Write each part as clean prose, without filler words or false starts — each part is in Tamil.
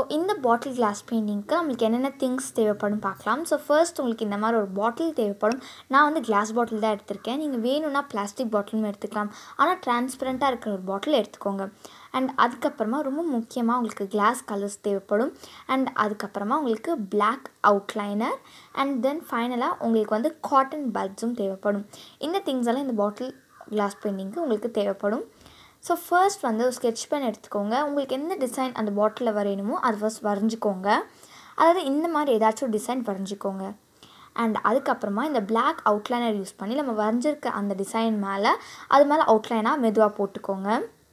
இந்த பாட்டில் கிளாஸ் பெயிண்டிங்க்கு நம்மளுக்கு என்னென்ன திங்ஸ் தேவைப்படும் பார்க்கலாம். ஸோ ஃபர்ஸ்ட் உங்களுக்கு இந்த மாதிரி ஒரு பாட்டில் தேவைப்படும். நான் வந்து கிளாஸ் பாட்டில் தான் எடுத்திருக்கேன். நீங்கள் வேணும்னா பிளாஸ்டிக் பாட்டிலும் எடுத்துக்கலாம். ஆனால் டிரான்ஸ்பரண்ட்டாக இருக்கிற ஒரு பாட்டில் எடுத்துக்கோங்க. அண்ட் அதுக்கப்புறமா ரொம்ப முக்கியமாக உங்களுக்கு கிளாஸ் கலர்ஸ் தேவைப்படும். அண்ட் அதுக்கப்புறமா உங்களுக்கு பிளாக் அவுட்லைனர் அண்ட் தென் ஃபைனலாக உங்களுக்கு வந்து காட்டன் பல்ப்ஸும் தேவைப்படும். இந்த திங்ஸ் எல்லாம் இந்த பாட்டில் கிளாஸ் பெயிண்டிங்க்கு உங்களுக்கு தேவைப்படும். ஸோ ஃபர்ஸ்ட் வந்து ஒரு ஸ்கெட்ச் பென் எடுத்துக்கோங்க. உங்களுக்கு எந்த டிசைன் அந்த பாட்டிலில் வரையணுமோ அது ஃபர்ஸ்ட் வரைஞ்சிக்கோங்க. அதாவது இந்த மாதிரி ஏதாச்சும் டிசைன் வரைஞ்சிக்கோங்க. அண்ட் அதுக்கப்புறமா இந்த பிளாக் அவுட்லைனர் யூஸ் பண்ணி நம்ம வரைஞ்சிருக்க அந்த டிசைன் மேலே அது மேலே அவுட்லைனாக மெதுவாக போட்டுக்கோங்க.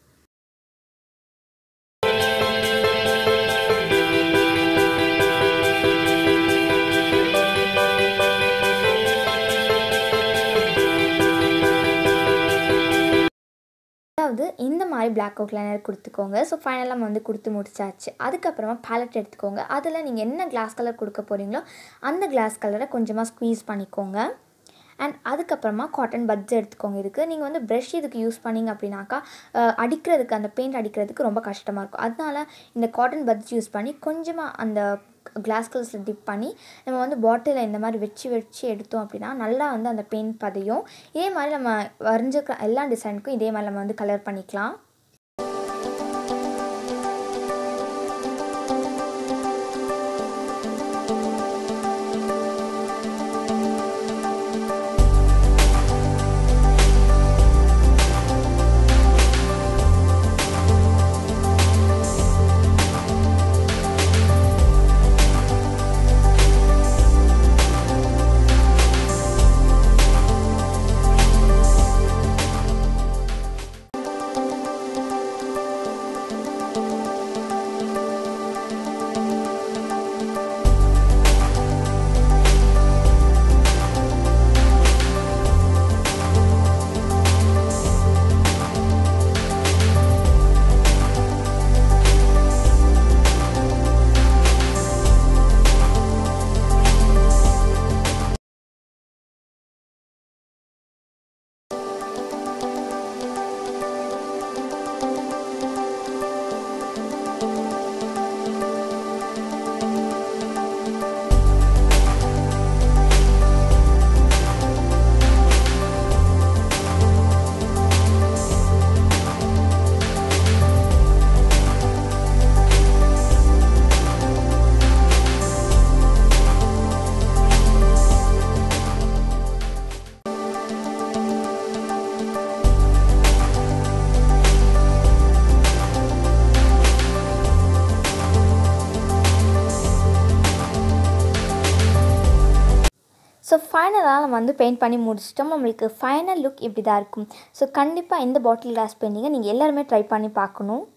அதாவது இந்த மாதிரி பிளாக் அவுட்லைனர் கொடுத்துக்கோங்க. ஸோ ஃபைனலாக நம்ம வந்து கொடுத்து முடிச்சாச்சு. அதுக்கப்புறமா பேலட் எடுத்துக்கோங்க. அதில் நீங்கள் என்ன கிளாஸ் கலர் கொடுக்க போகிறீங்களோ அந்த கிளாஸ் கலரை கொஞ்சமாக ஸ்க்வீஸ் பண்ணிக்கோங்க. அண்ட் அதுக்கப்புறமா காட்டன் பட்ஸ் எடுத்துக்கோங்க. இதுக்கு நீங்கள் வந்து ப்ரஷ் இதுக்கு யூஸ் பண்ணிங்க அப்படின்னாக்கா அடிக்கிறதுக்கு அந்த பெயிண்ட் அடிக்கிறதுக்கு ரொம்ப கஷ்டமாக இருக்கும். அதனால இந்த காட்டன் பட்ஸ் யூஸ் பண்ணி கொஞ்சமாக அந்த கிளாஸ் கலர்ஸில் டிப் பண்ணி நம்ம வந்து பாட்டிலில் இந்த மாதிரி வச்சு எடுத்தோம் அப்படின்னா நல்லா வந்து அந்த பெயிண்ட் பதியும். இதே மாதிரி நம்ம வரைஞ்சிருக்கிற எல்லா டிசைனுக்கும் இதே மாதிரி நம்ம வந்து கலர் பண்ணிக்கலாம். ஸோ ஃபைனலாக நம்ம வந்து பெயிண்ட் பண்ணி முடிச்சிட்டோம். நம்மளுக்கு ஃபைனல் லுக் இப்படி தான் இருக்கும். ஸோ கண்டிப்பாக இந்த பாட்டில் கிளாஸ் பெயிண்டிங்கை நீங்கள் எல்லாருமே ட்ரை பண்ணி பார்க்கணும்.